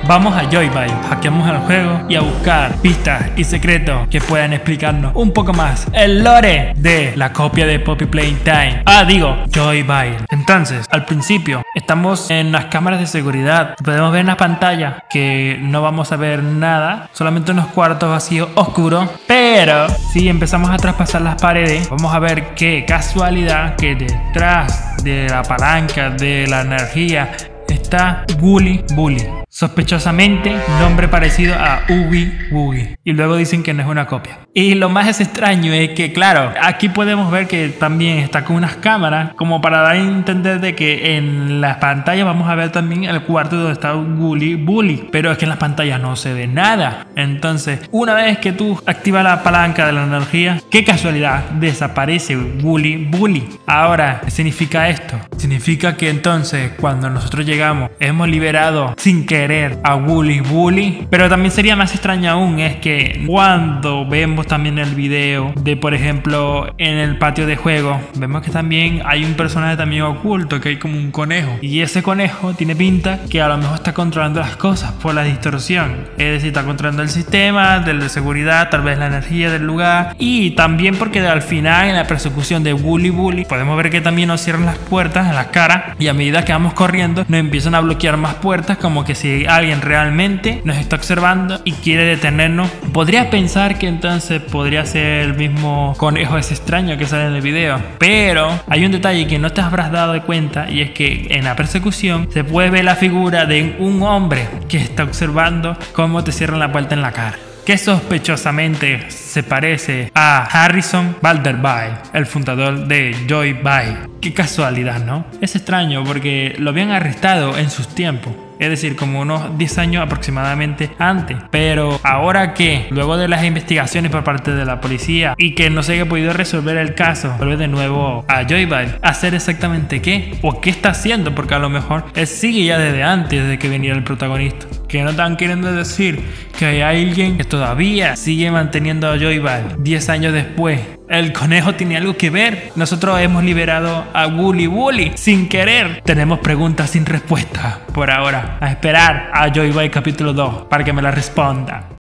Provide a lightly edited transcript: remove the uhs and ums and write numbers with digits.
Vamos a Joyride, hackeamos el juego y a buscar pistas y secretos que puedan explicarnos un poco más el lore de la copia de Poppy Playtime. Joyride. Entonces, al principio estamos en las cámaras de seguridad. Podemos ver en la pantalla que no vamos a ver nada, solamente unos cuartos vacíos oscuros. Pero si empezamos a traspasar las paredes, vamos a ver qué casualidad que detrás de la palanca de la energía está Wooly Bully. Sospechosamente, nombre parecido a Oogie Woogie. Y luego dicen que no es una copia. Y lo más extraño es que, claro, aquí podemos ver que también está con unas cámaras, como para dar a entender de que en las pantallas vamos a ver también el cuarto donde está Wooly Bully. Pero es que en las pantallas no se ve nada. Entonces, una vez que tú activas la palanca de la energía, qué casualidad, desaparece Wooly Bully. Ahora, ¿qué significa esto? Significa que entonces, cuando nosotros llegamos, hemos liberado sin querer a Wooly Bully. Pero también sería más extraño aún es que cuando vemos también el video de, por ejemplo, en el patio de juego, vemos que también hay un personaje también oculto, que hay como un conejo, y ese conejo tiene pinta que a lo mejor está controlando las cosas por la distorsión, es decir, está controlando el sistema de seguridad, tal vez la energía del lugar, y también porque al final en la persecución de Wooly Bully podemos ver que también nos cierran las puertas en la cara, y a medida que vamos corriendo nos empiezan a bloquear más puertas, como que si alguien realmente nos está observando y quiere detenernos. Podría pensar que entonces podría ser el mismo conejo ese extraño que sale en el video, pero hay un detalle que no te habrás dado de cuenta, y es que en la persecución se puede ver la figura de un hombre que está observando cómo te cierran la puerta en la cara, que sospechosamente se parece a Harrison Balderby, el fundador de Joyride. Qué casualidad, ¿no? Es extraño porque lo habían arrestado en sus tiempos, es decir, como unos 10 años aproximadamente antes. Pero ahora que, luego de las investigaciones por parte de la policía y que no se haya podido resolver el caso, vuelve de nuevo a Joyride a hacer exactamente qué o qué está haciendo, porque a lo mejor él sigue ya desde antes de que viniera el protagonista. Que no están queriendo decir que hay alguien que todavía sigue manteniendo a Joyride 10 años después. El conejo tiene algo que ver. Nosotros hemos liberado a Wooly Bully sin querer. Tenemos preguntas sin respuesta por ahora. A esperar a Joyride capítulo 2 para que me la responda.